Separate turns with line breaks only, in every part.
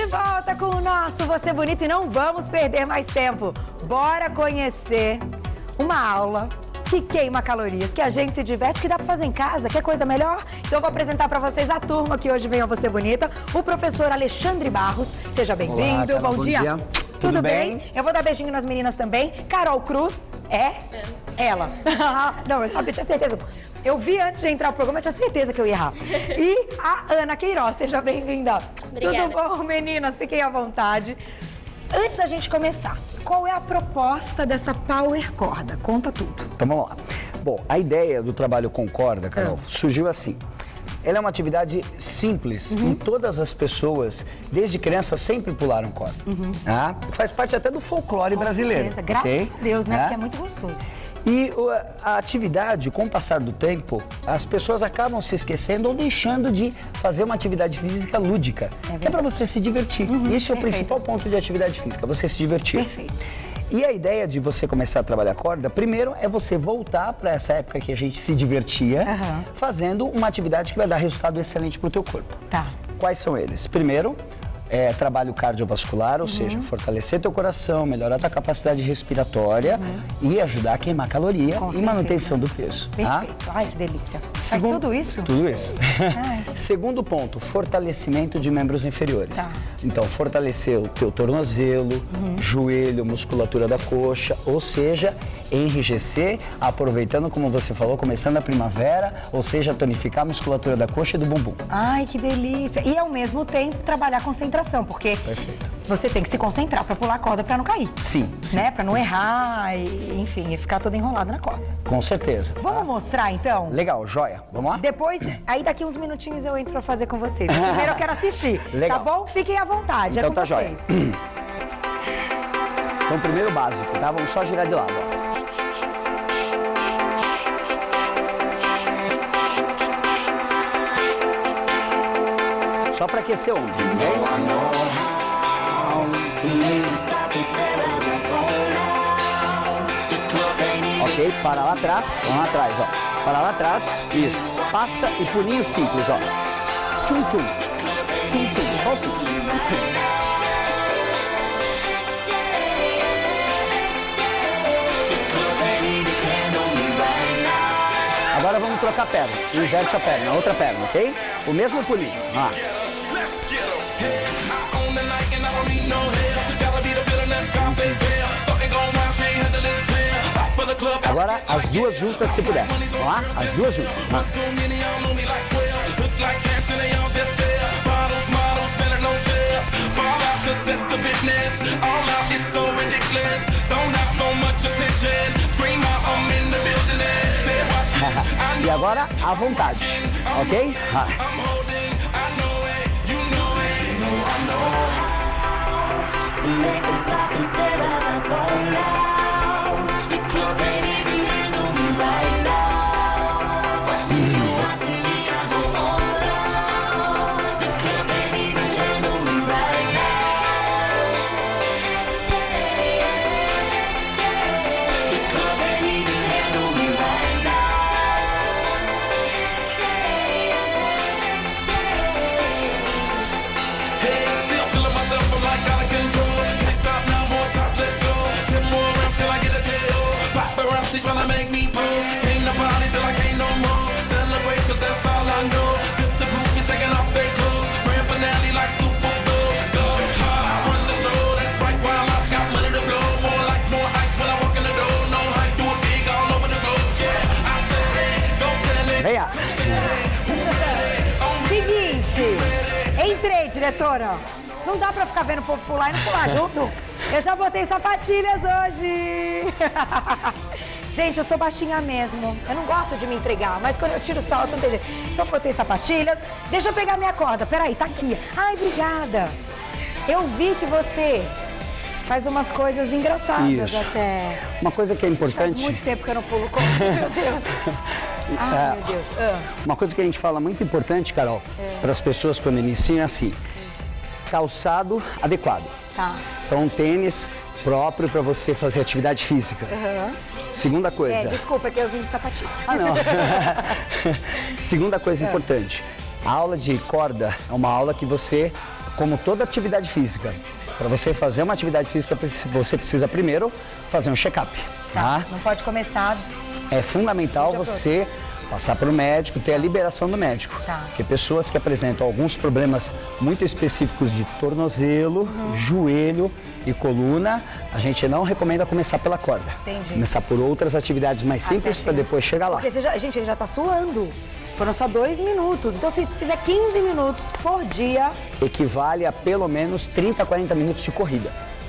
De volta com o nosso Você Bonito e não vamos perder mais tempo. Bora conhecer uma aula que queima calorias, que a gente se diverte, que dá pra fazer em casa, quer coisa melhor? Então eu vou apresentar pra vocês a turma que hoje vem ao Você Bonita, o professor Alexandre Barros. Seja bem-vindo, bom dia. Tudo bem? Eu vou dar beijinho nas meninas também. Carol Cruz, ela. Não, eu sabia, tinha certeza. Eu vi antes de entrar no programa, eu tinha certeza que eu ia errar. E a Ana Queiroz, seja bem-vinda.
Obrigada.
Tudo bom, meninas? Fiquem à vontade. Antes da gente começar, qual é a proposta dessa Power Corda? Conta tudo.
Então vamos lá. Bom, a ideia do trabalho com corda, Carol, surgiu assim. Ela é uma atividade simples e todas as pessoas, desde criança, sempre pularam corda. Tá? Faz parte até do folclore brasileiro.
Certeza. Graças a Deus, né?
Tá?
Porque é muito gostoso.
E a atividade, com o passar do tempo, as pessoas acabam se esquecendo ou deixando de fazer uma atividade física lúdica. Que é para você se divertir. Esse é o principal ponto de atividade física, você se divertir.
Perfeito.
E a ideia de você começar a trabalhar corda, primeiro é você voltar para essa época que a gente se divertia, fazendo uma atividade que vai dar resultado excelente para o teu corpo.
Tá.
Quais são eles? Primeiro, trabalho cardiovascular, ou seja, fortalecer teu coração, melhorar tua capacidade respiratória e ajudar a queimar caloria e manutenção do peso.
Perfeito.
Tá?
Ai, que delícia. Faz tudo isso?
Tudo isso. Segundo ponto, fortalecimento de membros inferiores.
Tá.
Então, fortalecer o teu tornozelo, joelho, musculatura da coxa, ou seja, enrijecer, aproveitando, como você falou, começando a primavera, ou seja, tonificar a musculatura da coxa e do bumbum.
Ai, que delícia. E ao mesmo tempo trabalhar concentração, porque você tem que se concentrar para pular a corda para não cair.
Sim.
Né? Para não errar e, enfim, e ficar toda enrolada na corda.
Com certeza.
Vamos mostrar, então?
Legal, joia. Vamos lá?
Depois, aí daqui uns minutinhos eu entro para fazer com vocês. Primeiro eu quero assistir.
Legal.
Tá bom? Fiquem à vontade.
Então
é com
tá
vocês.
joia. Então, primeiro básico, tá? Vamos só girar de lado, ó. Só para aquecer o ombro, ok? Para lá atrás, vamos lá atrás, ó. Para lá atrás, isso. Passa e pulinho simples, ó. Tchum, tchum. Tchum, tchum. Só assim. Agora vamos trocar a perna. Inverte a perna, a outra perna, ok? O mesmo pulinho. Ah. Agora as duas juntas se puder. Vamos lá? As duas juntas. Ah. E agora à vontade, ok? Ah. Venha.
Seguinte, entrei, diretora. Não dá pra ficar vendo o povo pular e não pular junto. Eu já botei sapatilhas hoje. Gente, eu sou baixinha mesmo. Eu não gosto de me entregar, mas quando eu tiro o salto, então eu botei sapatilhas. Deixa eu pegar minha corda. Peraí, tá aqui. Ai, obrigada. Eu vi que você faz umas coisas engraçadas até.
Uma coisa que é importante...
Faz muito tempo que eu não pulo corda, meu Deus. Ai, meu Deus.
Uma coisa que a gente fala muito importante, Carol, para as pessoas quando iniciam é assim, calçado adequado.
Tá.
Então, um tênis próprio para você fazer atividade física. Segunda coisa...
desculpa, que eu vim de sapatinho.
Ah, não. Segunda coisa importante, a aula de corda é uma aula que você como toda atividade física, para você fazer uma atividade física, você precisa primeiro fazer um check-up. Tá?
Não pode começar.
É fundamental você passar para o médico, ter a liberação do médico.
Tá.
Porque pessoas que apresentam alguns problemas muito específicos de tornozelo, joelho e coluna, a gente não recomenda começar pela corda.
Entendi.
Começar por outras atividades mais simples para depois chegar lá.
Porque gente, ele já tá suando. Foram só 2 minutos. Então, se fizer 15 minutos por dia...
Equivale a pelo menos 30 a 40 minutos de corrida.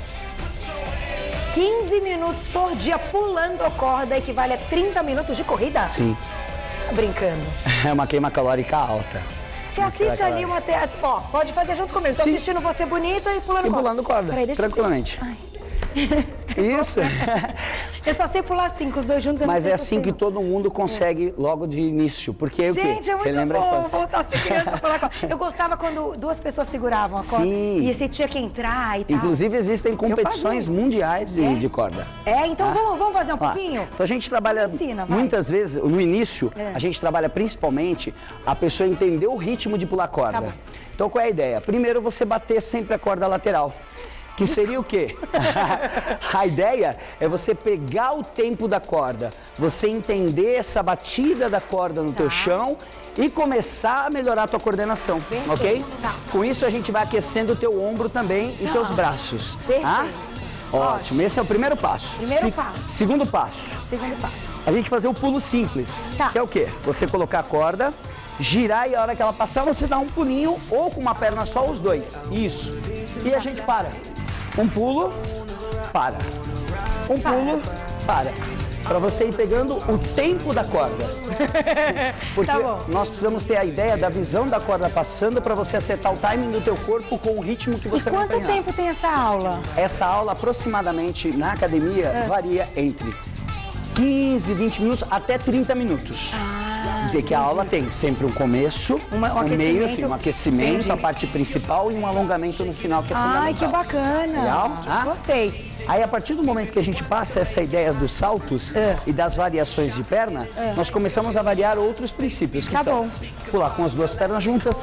15 minutos por dia pulando a corda equivale a 30 minutos de corrida?
Sim.
Você tá brincando?
É uma queima calórica alta.
Você assiste ali uma... Ó, pode fazer junto comigo. Tô assistindo Você Bonita e pulando corda.
E pulando corda,
Peraí,
tranquilamente.
Ai.
Isso.
Eu só sei pular assim, com os dois juntos.
Mas é assim que todo mundo consegue logo de início. Porque o quê?
Gente, é muito
Relembra
bom
a infância.
voltar a ser criança a pular corda. Eu gostava quando 2 pessoas seguravam a corda.
Sim.
E você tinha que entrar e tal.
Inclusive existem competições mundiais de corda.
Então vamos fazer um pouquinho?
Então a gente trabalha,
ensina, vai.
muitas vezes, no início, a gente trabalha principalmente a pessoa entender o ritmo de pular corda.
Tá bom.
Então qual é a ideia? Primeiro você bater sempre a corda lateral. Que seria o quê? A ideia é você pegar o tempo da corda, você entender essa batida da corda no teu chão e começar a melhorar a tua coordenação, ok?
Tá.
Com isso a gente vai aquecendo o teu ombro também e teus braços.
Perfeito.
Tá? Ótimo, esse é o primeiro passo. Segundo passo.
Segundo passo.
A gente fazer o pulo simples, que é o quê? Você colocar a corda, girar e a hora que ela passar você dá um pulinho ou com uma perna só, os dois. Isso. E a gente para. Um pulo, para. Um pulo, para. Para você ir pegando o tempo da corda. Porque nós precisamos ter a ideia da visão da corda passando para você acertar o timing do teu corpo com o ritmo que você vai treinar.
E quanto tempo tem essa aula?
Essa aula aproximadamente na academia varia entre 15, 20 minutos até 30 minutos. Que a aula tem sempre um começo, um meio, um aquecimento, a parte principal e um alongamento no final, que é fundamental.
Ai, que bacana.
Legal?
Gostei.
Aí, a partir do momento que a gente passa essa ideia dos saltos e das variações de perna, nós começamos a variar outros princípios, que são pular com as 2 pernas juntas.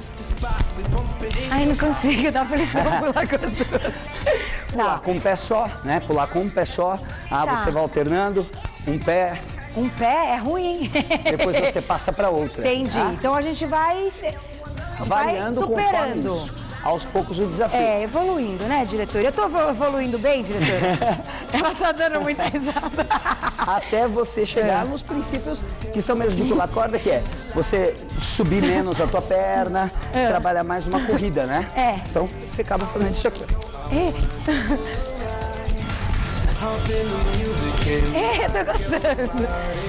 Ai, não consigo, dá aflição pular com as 2.
Pular com um pé só, né? Pular com um pé só. Você vai alternando, um pé...
Um pé é ruim, hein?
Depois você passa para outra.
Entendi.
Tá?
Então a gente vai
variando,
superando.
Conforme isso. Aos poucos o desafio.
Evoluindo, né, diretora? Eu tô evoluindo bem, diretora? Ela tá dando muita risada.
Até você chegar nos princípios que são mesmo de pular corda, que é você subir menos a tua perna, trabalhar mais uma corrida, né? Então você acaba fazendo isso aqui. Eu tô gostando.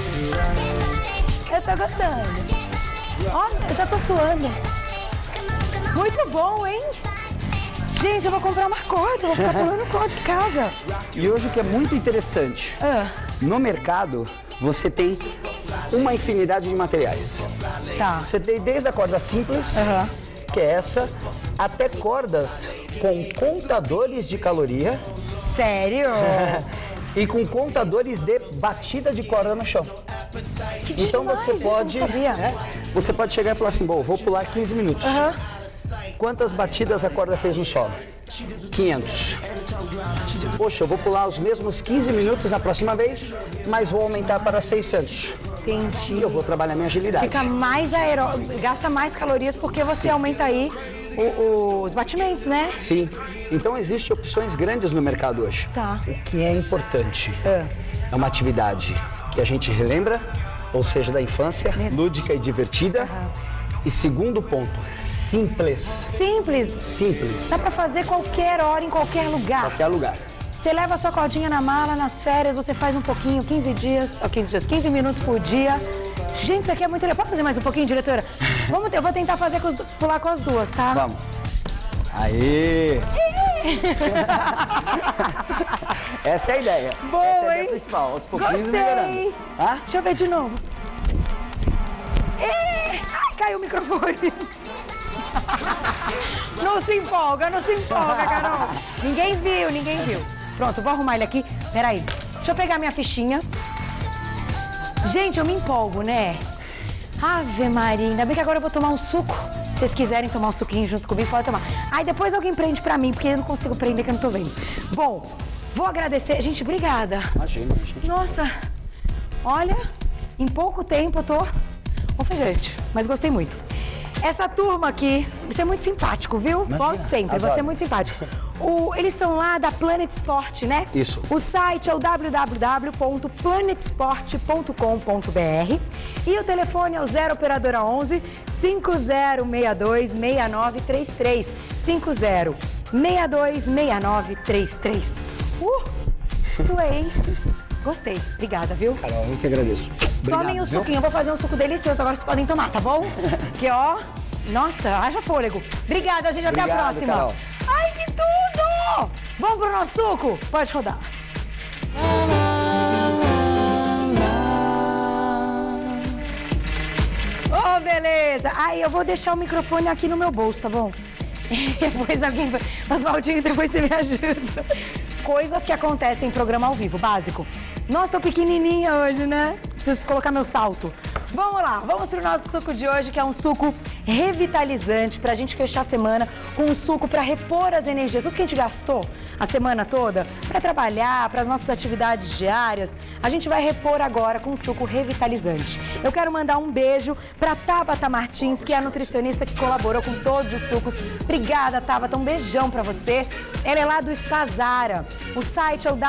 Eu tô gostando. Ó, eu já tô suando. Muito bom, hein? Gente, eu vou comprar uma corda, vou ficar pulando corda em casa.
E hoje o que é muito interessante, no mercado você tem uma infinidade de materiais. Você tem desde a corda simples, que é essa, até cordas com contadores de caloria.
Sério?
E com contadores de batida de corda no chão. Então você pode, você pode chegar e falar assim, bom, vou pular 15 minutos. Quantas batidas a corda fez no solo? 500. Poxa, eu vou pular os mesmos 15 minutos na próxima vez, mas vou aumentar para 600.
Entendi.
E eu vou trabalhar minha agilidade.
Fica mais gasta mais calorias porque você aumenta aí os batimentos, né?
Sim. Então existem opções grandes no mercado hoje. O que é importante é uma atividade que a gente relembra, ou seja, da infância, lúdica e divertida. E segundo ponto, simples.
Simples?
Simples.
Dá pra fazer qualquer hora, em qualquer lugar.
Qualquer lugar.
Você leva a sua cordinha na mala, nas férias, você faz um pouquinho, 15 minutos por dia. Gente, isso aqui é muito legal. Posso fazer mais um pouquinho, diretora? Eu vou tentar fazer pular com as 2, tá?
Vamos. Aê! Essa é a ideia.
Boa,
essa é a ideia
hein?
principal, aos pouquinhos
Gostei.
melhorando.
Deixa eu ver de novo. Ai, caiu o microfone. Não se empolga, Carol. Ninguém viu. Pronto, vou arrumar ele aqui. Peraí, deixa eu pegar minha fichinha. Gente, eu me empolgo, né? Ave Maria, ainda bem que agora eu vou tomar um suco Se vocês quiserem tomar um suquinho junto comigo, pode tomar. Aí depois alguém prende pra mim, porque eu não consigo prender, que eu não tô vendo. Bom, vou agradecer. Gente, obrigada.
Imagina, gente.
Nossa, olha, em pouco tempo eu tô ofegante, mas gostei muito. Essa turma aqui, você é muito simpático, viu?
Imagina.
Volte sempre, você é muito simpático. Eles são lá da Planet Sport, né?
Isso.
O site é o www.planetsport.com.br e o telefone é o 0 operadora 11 5062 6933 5062 6933. Suei, hein? Gostei. Obrigada, viu?
Carol, eu que agradeço.
Tomem o suquinho, eu vou fazer um suco delicioso, agora vocês podem tomar, tá bom? Que ó, nossa, haja fôlego. Obrigada, gente, até a próxima.
Carol.
Ai, que tudo! Vamos pro nosso suco? Pode rodar. Oh, beleza. Aí eu vou deixar o microfone aqui no meu bolso, tá bom? Depois alguém... Oswaldinho, depois você me ajuda. Coisas que acontecem em programa ao vivo, básico. Nossa, tô pequenininha hoje, né? Preciso colocar meu salto. Vamos lá, vamos pro nosso suco de hoje, que é um suco revitalizante, pra gente fechar a semana com um suco pra repor as energias. Tudo que a gente gastou a semana toda pra trabalhar, pras nossas atividades diárias, a gente vai repor agora com um suco revitalizante. Eu quero mandar um beijo pra Tabata Martins, que é a nutricionista que colaborou com todos os sucos. Obrigada, Tabata, um beijão pra você. Ela é lá do Spa Zara. O site é o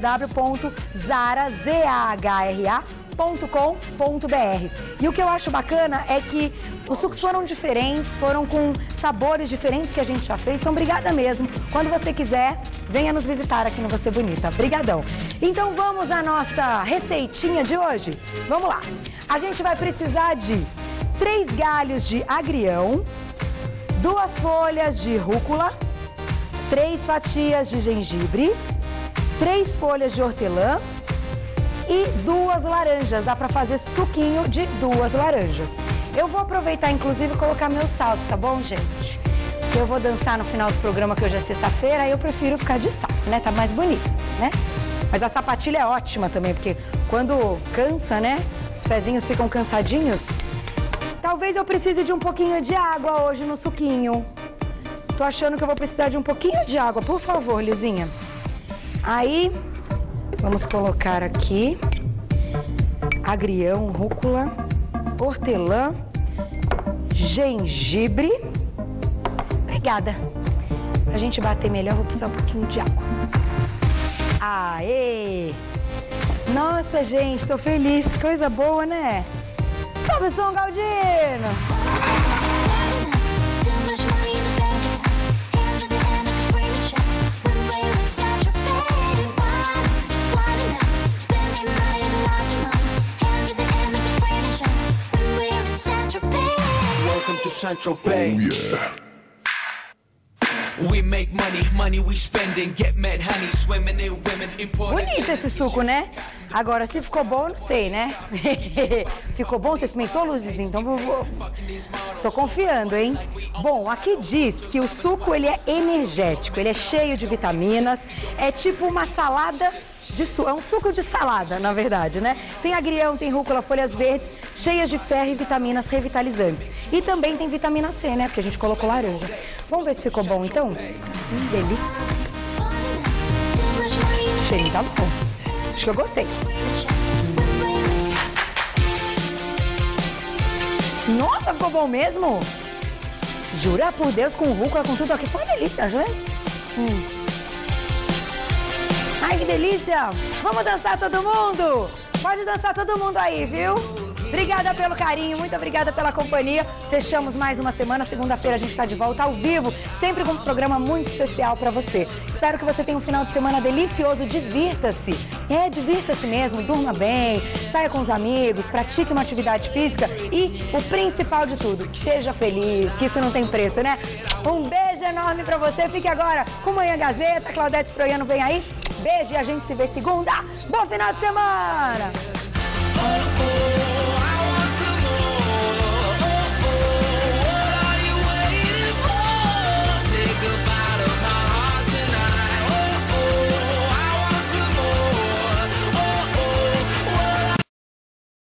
www.zara.com.br. E o que eu acho bacana é que os sucos foram diferentes, foram com sabores diferentes que a gente já fez. Então, obrigada mesmo. Quando você quiser, venha nos visitar aqui no Você Bonita. Brigadão. Então, vamos à nossa receitinha de hoje? Vamos lá. A gente vai precisar de 3 galhos de agrião, 2 folhas de rúcula, 3 fatias de gengibre, 3 folhas de hortelã e 2 laranjas. Dá pra fazer suquinho de 2 laranjas. Eu vou aproveitar, inclusive, e colocar meus saltos, tá bom, gente? Eu vou dançar no final do programa, que hoje é sexta-feira, aí eu prefiro ficar de salto, né? Tá mais bonito, né? Mas a sapatilha é ótima também, porque quando cansa, né? Os pezinhos ficam cansadinhos. Talvez eu precise de um pouquinho de água hoje no suquinho. Tô achando que eu vou precisar de um pouquinho de água. Por favor, Lizinha. Aí, vamos colocar aqui agrião, rúcula, hortelã, gengibre. Obrigada. Pra gente bater melhor, vou precisar um pouquinho de água. Aê! Nossa, gente, tô feliz. Coisa boa, né? Sobe o som, Galdino!
Welcome to Central Bay. Oh, yeah. We make money we spend and get mad honey swimming in women important.
Bonito esse suco, né? Agora, se ficou bom, eu não sei, né? Ficou bom? Você experimentou, Luzinho? Então tô confiando, hein? Bom, aqui diz que o suco, ele é energético, ele é cheio de vitaminas, é tipo uma salada de suco, é um suco de salada, na verdade, né? Tem agrião, tem rúcula, folhas verdes, cheias de ferro e vitaminas revitalizantes. E também tem vitamina C, né? Porque a gente colocou laranja. Vamos ver se ficou bom, então? Delícia. O cheirinho tá bom. Acho que eu gostei. Nossa, ficou bom mesmo? Jura por Deus, com rúcula, com tudo aqui. Foi uma delícia, né? Ai, que delícia! Vamos dançar todo mundo? Pode dançar todo mundo aí, viu? Obrigada pelo carinho, muito obrigada pela companhia. Fechamos mais uma semana. Segunda-feira a gente está de volta ao vivo, sempre com um programa muito especial para você. Espero que você tenha um final de semana delicioso. Divirta-se. Divirta-se mesmo. Durma bem, saia com os amigos, pratique uma atividade física e o principal de tudo, seja feliz, que isso não tem preço, né? Um beijo enorme para você. Fique agora com Manhã Gazeta. Claudete Stroiano vem aí. Beijo e a gente se vê segunda. Bom final de semana!